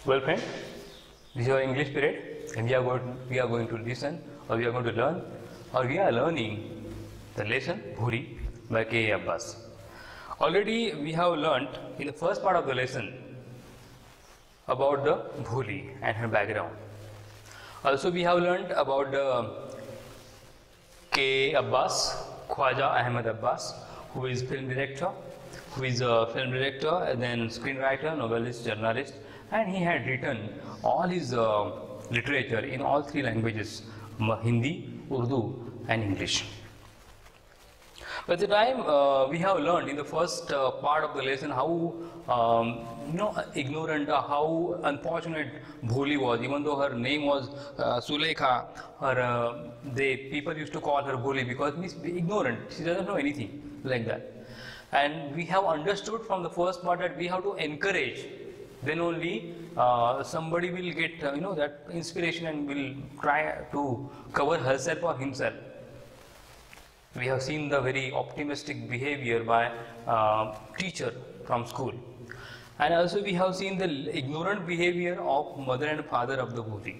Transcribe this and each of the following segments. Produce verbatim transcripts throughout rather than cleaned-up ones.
Well, friend, this is our English period, and we are going to, we are going to listen, or we are going to learn, or we are learning the lesson Bhuri by K A Abbas. Already we have learnt in the first part of the lesson about the Bhuli and her background. Also, we have learnt about the K A Abbas, Khwaja Ahmed Abbas, who is film director, who is a film director and then screenwriter, novelist, journalist, and he had written all his uh, literature in all three languages, Hindi, Urdu and English. By the time uh, we have learned in the first uh, part of the lesson how um, you know ignorant, uh, how unfortunate Bhuli was, even though her name was uh, Sulekha, her uh, they people used to call her Bhuli because means ignorant, she doesn't know anything like that. And we have understood from the first part that we have to encourage, then only uh, somebody will get uh, you know that inspiration and will try to cover herself or himself. We have seen the very optimistic behavior by uh, teacher from school, and also we have seen the ignorant behavior of mother and father of the Bhuli.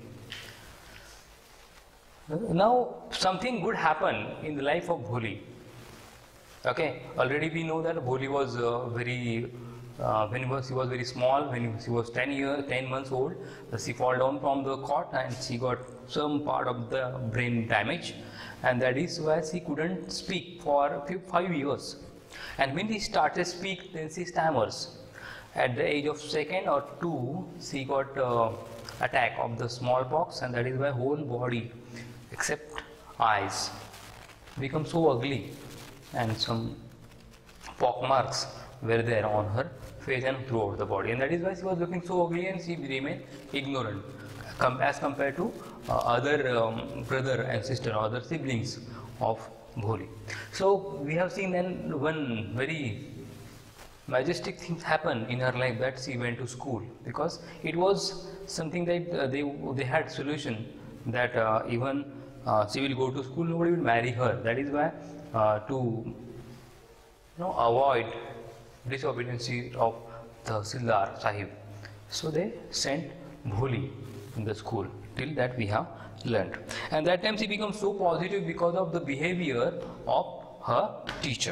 Now something good happened in the life of Bhuli. Okay, already we know that Bhuli was uh, very uh, when he was, he was very small, when he was ten years, ten months old, she fall down from the cot and she got some part of the brain damage, and that is why she couldn't speak for five years. And when she started speak, then she stammers. At the age of second or two, she got uh, attack of the smallpox, and that is why whole body except eyes become so ugly, and some pock marks were there on her face and throughout the body, and that is why she was looking so ugly and she remained ignorant as compared to uh, other um, brother and sister or other siblings of Bhuli. So we have seen then one very majestic things happen in her life, that she went to school, because it was something that uh, they they had solution that uh, even uh, she will go to school, nobody will marry her. That is why uh, to you know avoid disobedience of the Sildar Sahib, so they sent Bhuli in the school. Till that we have learnt, and that time she becomes so positive because of the behavior of her teacher.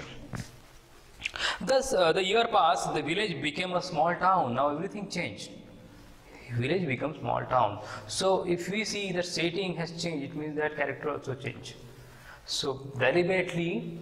Thus uh, the year passed, the village became a small town. Now everything changed. Village becomes small town. So if we see that setting has changed, it means that character also changed. So deliberately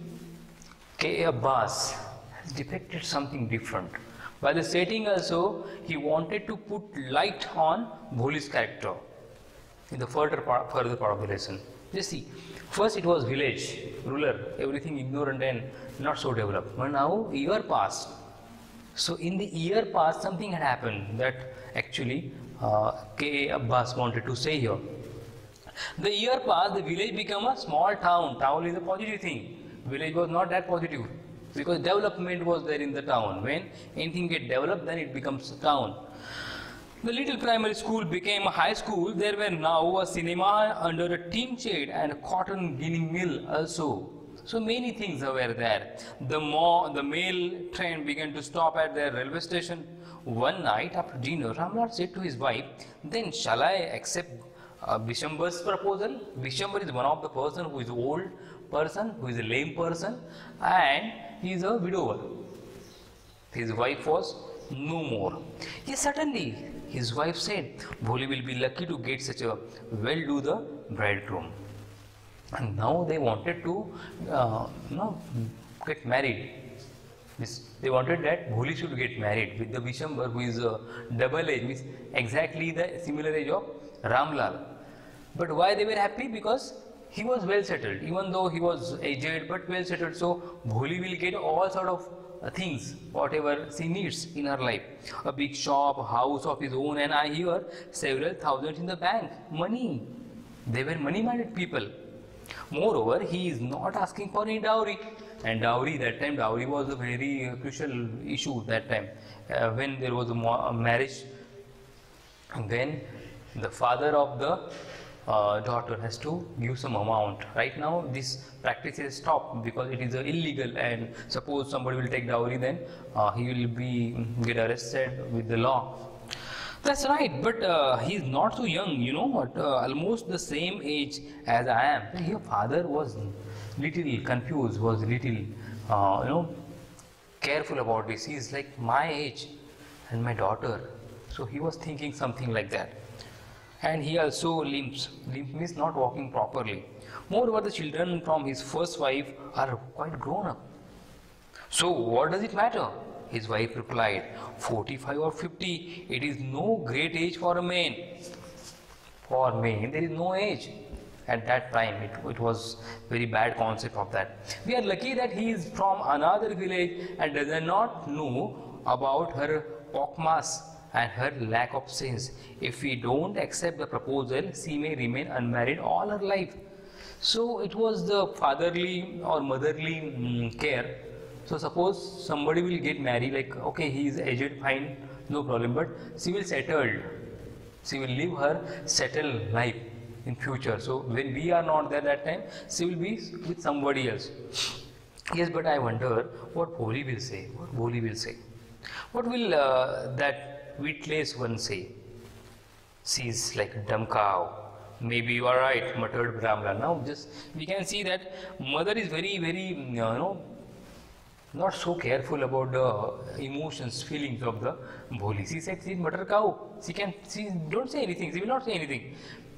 K A Abbas has depicted something different. By the setting also, he wanted to put light on Bhuli's character in the further part, further part of the lesson. Just see, first it was village, rural, everything ignorant and not so developed. But now year passed. So in the year passed, something had happened that actually uh, K A Abbas wanted to say here. The year passed, the village became a small town. Town is a positive thing. Village was not that positive, because development was there in the town. When anything get developed, then it becomes a town. The little primary school became a high school. There were now a cinema under a tin shade and a cotton ginning mill also. So many things were there. The more the mail train began to stop at the railway station. One night after dinner, Ramlal said to his wife, "Then shall I accept uh, Bishambar's proposal?" Bishambar is one of the person who is old person, who is a lame person, and he is a widower. His wife was no more. Yes, certainly, his wife said, Bhuli will be lucky to get such a well-do the bridegroom. And now they wanted to uh, you know, get married. This, they wanted that Bhuli should get married with the Bishambar, who is a double age, means exactly the similar age of Ramlal. But why they were happy? Because he was well settled, even though he was aged but well settled. So Bhuli will get all sort of uh, things, whatever she needs in her life. A big shop, a house of his own, and I hear several thousands in the bank. Money. They were money-minded people. Moreover, he is not asking for any dowry. And dowry, that time, dowry was a very uh, crucial issue that time. Uh, when there was a, a marriage, then the father of the Uh, daughter has to give some amount. Right now this practice is stopped because it is uh, illegal, and suppose somebody will take dowry, then uh, he will be get arrested with the law. That's right, but uh, he's not so young, you know what, uh, almost the same age as I am. Your father was little confused, was little, uh, you know, careful about this. He's like my age and my daughter. So he was thinking something like that. And he also limps. Limp means not walking properly. Moreover, the children from his first wife are quite grown up. So what does it matter? His wife replied, forty-five or fifty, it is no great age for a man. For men, there is no age. At that time, it, it was very bad concept of that. We are lucky that he is from another village and does not know about her pockmarks and her lack of sense. If we don't accept the proposal, she may remain unmarried all her life. So it was the fatherly or motherly mm, care. So suppose somebody will get married, like okay, he is aged, fine, no problem, but she will settle. She will live her settled life in future. So when we are not there that time, she will be with somebody else. Yes, but I wonder what Bholi will say. What Bholi will say? What will uh, that witless one say? She is like a dumb cow. Maybe you are right, muttered Ramlal. Now just we can see that mother is very, very, you know, not so careful about the emotions, feelings of the Bholi. She said she is mutter cow. She can, she don't say anything. She will not say anything.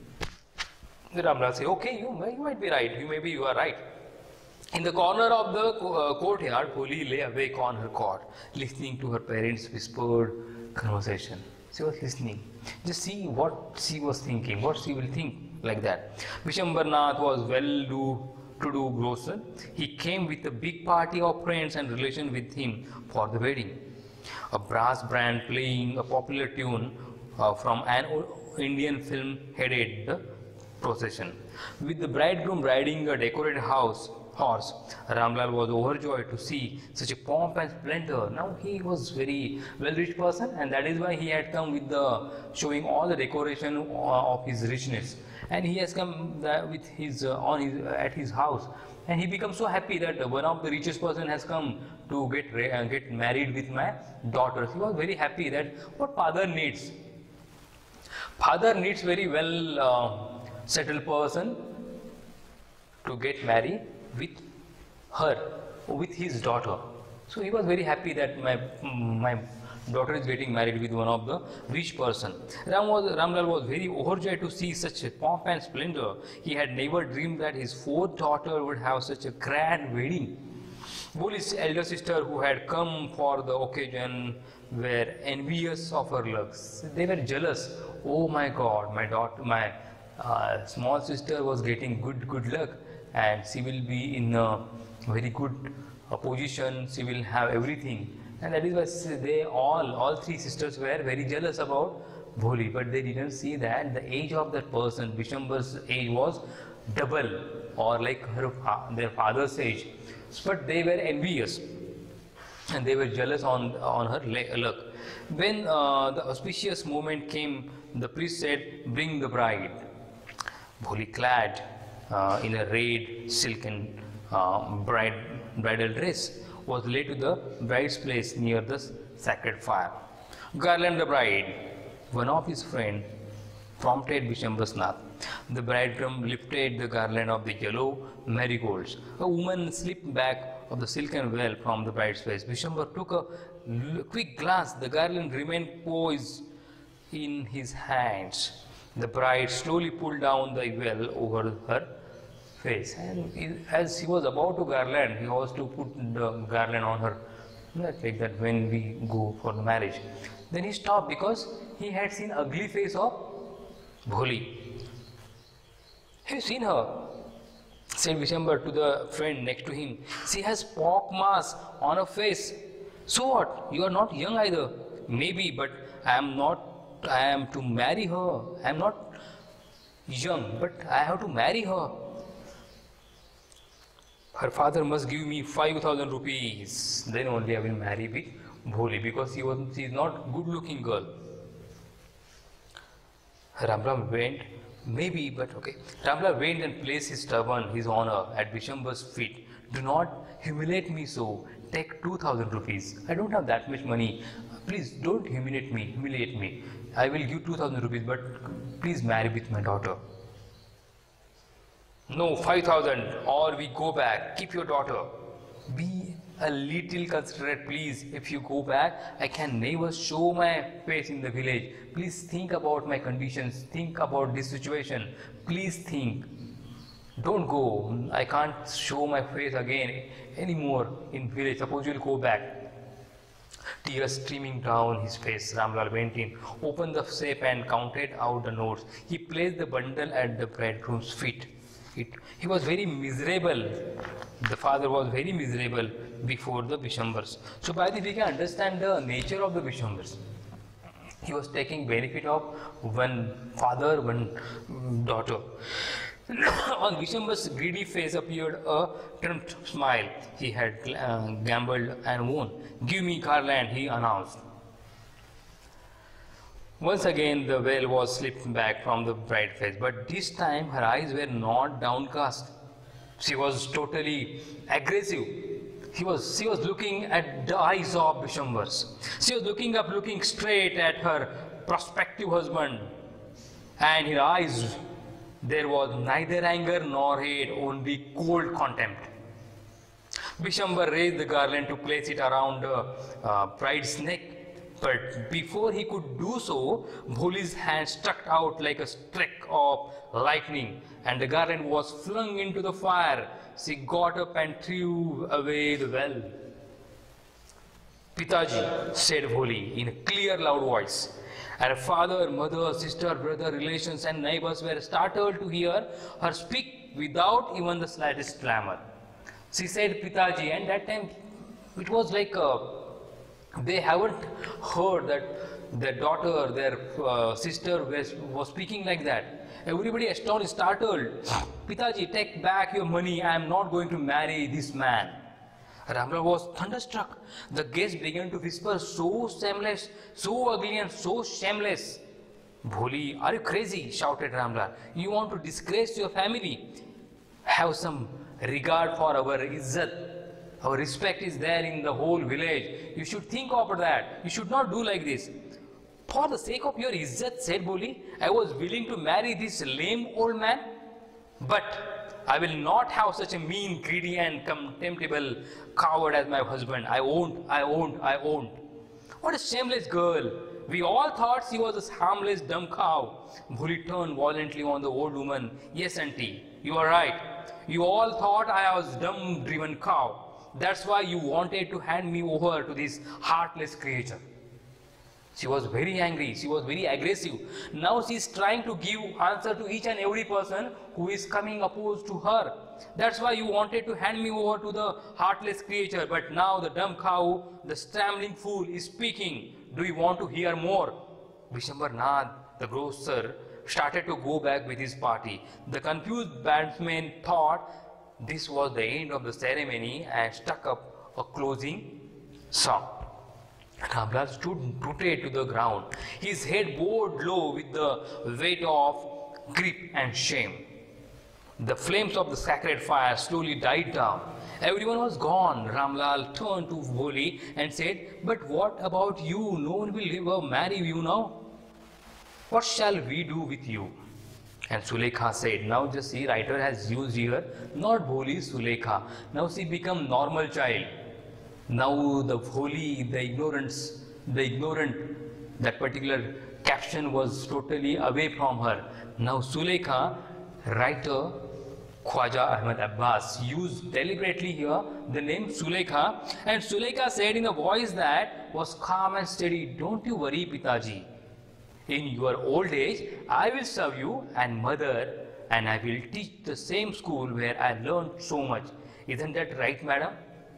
Ramlal say, okay, you, you might be right. You maybe you are right. In the corner of the uh, courtyard, Bholi lay awake on her cot, listening to her parents' whispered conversation. She was listening. Just see what she was thinking, what she will think like that. Vishambarnath was well-do to-do grocer. He came with a big party of friends and relations with him for the wedding. A brass band playing a popular tune uh, from an Indian film headed the procession. With the bridegroom riding a decorated house horse, Ramlal was overjoyed to see such a pomp and splendor. Now he was very well-rich person, and that is why he had come with the showing all the decoration of his richness. And he has come with his uh, on his uh, at his house, and he becomes so happy that one of the richest person has come to get uh, get married with my daughter. He was very happy that what father needs. Father needs very well uh, settled person to get married with her, with his daughter. So he was very happy that my my daughter is getting married with one of the rich person. Ram was, Ramlal was very overjoyed to see such a pomp and splendor. He had never dreamed that his fourth daughter would have such a grand wedding. Bholi's elder sister, who had come for the occasion, were envious of her looks. They were jealous. Oh my God, my daughter, my uh, small sister was getting good, good luck, and she will be in a very good uh, position. She will have everything. And that is why they all, all three sisters were very jealous about Bholi, but they didn't see that the age of that person, Vishambar's age was double or like her, their father's age. But they were envious and they were jealous on, on her luck. When uh, the auspicious moment came, the priest said, bring the bride. Bholi, clad uh, in a red silken uh, bride, bridal dress, was led to the bride's place near the sacred fire. Garland the bride. One of his friends prompted Vishambarnath. The bridegroom lifted the garland of the yellow marigolds. A woman slipped back of the silken veil from the bride's face. Vishambar took a quick glance. The garland remained poised in his hands. The bride slowly pulled down the veil over her face, and as he was about to garland, he was to put the garland on her, like that when we go for the marriage. Then he stopped because he had seen ugly face of Bholi. Have you seen her? Said Vishambar to the friend next to him. She has pock marks on her face. So what? You are not young either. Maybe, but I am not. I am to marry her. I am not young, but I have to marry her. Her father must give me five thousand rupees. Then only I will marry with Bholi, because he was she is not good looking girl. Ramlal went, maybe, but okay. Ramlal went and placed his turban, his honor, at Vishambar's feet. Do not humiliate me so. Take two thousand rupees. I don't have that much money. please don't humiliate me, humiliate me. I will give two thousand rupees, but please marry with my daughter. No, five thousand, or we go back. Keep your daughter. Be a little considerate, please. If you go back, I can never show my face in the village. Please think about my conditions. Think about this situation. Please think. Don't go. I can't show my face again anymore in village. Suppose you'll go back. Tears streaming down his face, Ramlal went in, opened the safe and counted out the notes. He placed the bundle at the bridegroom's feet. It, he was very miserable. The father was very miserable before the Bishambars. So by this we can understand the nature of the Bishambars. He was taking benefit of one father, one daughter. On Vishambar's greedy face appeared a triumphant smile. He had uh, gambled and won. Give me garland, he announced. Once again the veil was slipped back from the bride's face, but this time her eyes were not downcast. She was totally aggressive. He was, she was looking at the eyes of Bishambars. She was looking up, looking straight at her prospective husband, and her eyes, there was neither anger nor hate, only cold contempt. Bishambar raised the garland to place it around the uh, bride's neck, but before he could do so, Bholi's hand struck out like a streak of lightning, and the garland was flung into the fire. She got up and threw away the well. Pitaji, said Bholi in a clear, loud voice. Her father, mother, sister, brother, relations and neighbors were startled to hear her speak without even the slightest clamor. She said Pitaji, and that time it was like uh, they haven't heard that their daughter, their uh, sister was, was speaking like that. Everybody astonished, startled. Pitaji, take back your money, I am not going to marry this man. Ramlal was thunderstruck. The guests began to whisper, so shameless, so ugly and so shameless. Bholi, are you crazy? Shouted Ramlal. You want to disgrace your family? Have some regard for our izzat. Our respect is there in the whole village. You should think of that. You should not do like this. For the sake of your izzat, said Bholi, I was willing to marry this lame old man. But I will not have such a mean, greedy and contemptible coward as my husband. I won't, I won't, I won't. What a shameless girl. We all thought she was a harmless, dumb cow. Bholi turned violently on the old woman. Yes, auntie, you are right. You all thought I was a dumb-driven cow. That's why you wanted to hand me over to this heartless creature. She was very angry. She was very aggressive. Now she is trying to give answer to each and every person who is coming opposed to her. That's why you wanted to hand me over to the heartless creature. But now the dumb cow, the stammering fool is speaking. Do you want to hear more? Bishambar Nath, the grocer, started to go back with his party. The confused bandsman thought this was the end of the ceremony and stuck up a closing song. Ramlal stood rooted to the ground, his head bowed low with the weight of grief and shame. The flames of the sacred fire slowly died down. Everyone was gone. Ramlal turned to Bholi and said, but what about you? No one will ever marry you now. What shall we do with you? And Sulekha said, now just see, writer has used here, not Bholi, Sulekha. Now she become normal child. Now the Bholi, the ignorance, the ignorant, that particular caption was totally away from her. Now Sulekha, writer Khwaja Ahmad Abbas, used deliberately here the name Sulekha, and Sulekha said in a voice that was calm and steady, don't you worry, Pitaji. In your old age, I will serve you and mother, and I will teach the same school where I learned so much. Isn't that right, madam?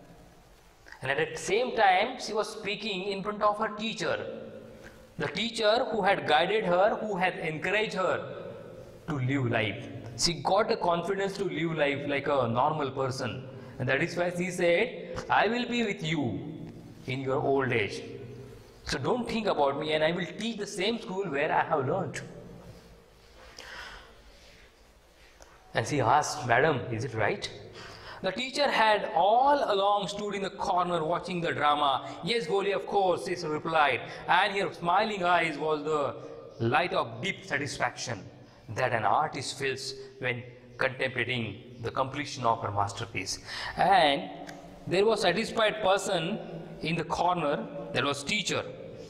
And at the same time, she was speaking in front of her teacher. The teacher who had guided her, who had encouraged her to live life. She got the confidence to live life like a normal person. And that is why she said, I will be with you in your old age. So don't think about me, and I will teach the same school where I have learned. And she asked, madam, is it right? The teacher had all along stood in the corner watching the drama. Yes, Bholi, of course, he replied, and her smiling eyes was the light of deep satisfaction that an artist feels when contemplating the completion of her masterpiece. And there was a satisfied person in the corner, that was teacher.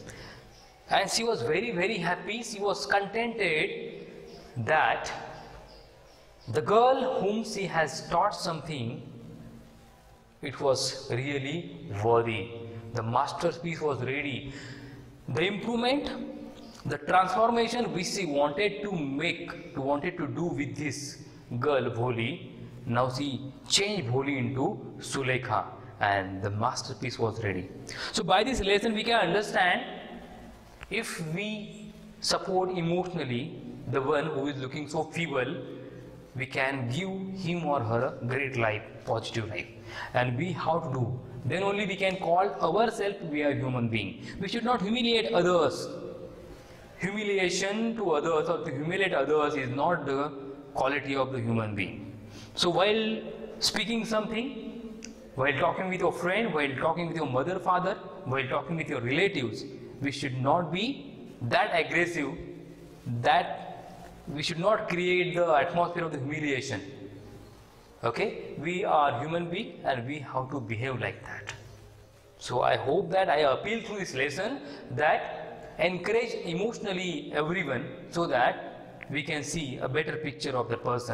And she was very, very happy. She was contented that the girl whom she has taught something, it was really worthy. The masterpiece was ready. The improvement, the transformation which she wanted to make, wanted to do with this girl Bholi, now she changed Bholi into Sulekha, and the masterpiece was ready. So by this lesson we can understand, if we support emotionally the one who is looking so feeble, we can give him or her a great life, positive life. And we how to do? Then only we can call ourselves we are human being. We should not humiliate others. Humiliation to others or to humiliate others is not the quality of the human being. So while speaking something, while talking with your friend, while talking with your mother, father, while talking with your relatives, we should not be that aggressive, that we should not create the atmosphere of the humiliation. Okay, we are human beings and we have to behave like that. So I hope that I appeal through this lesson that encourage emotionally everyone so that we can see a better picture of the person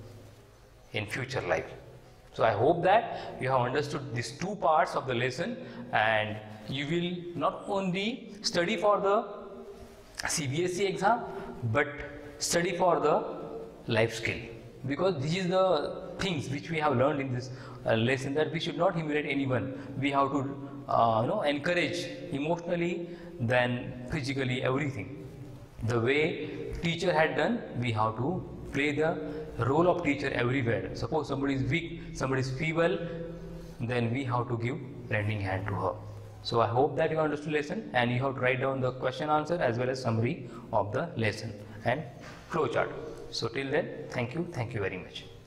in future life. So I hope that you have understood these two parts of the lesson, and you will not only study for the C B S E exam but study for the life skill, because this is the things which we have learned in this uh, lesson, that we should not humiliate anyone. We have to uh, you know, encourage emotionally, then physically, everything. The way teacher had done, we have to play the role of teacher everywhere. Suppose somebody is weak, somebody is feeble, then we have to give lending hand to her. So I hope that you understood lesson, and you have to write down the question answer as well as summary of the lesson and flowchart. So till then, thank you, thank you very much.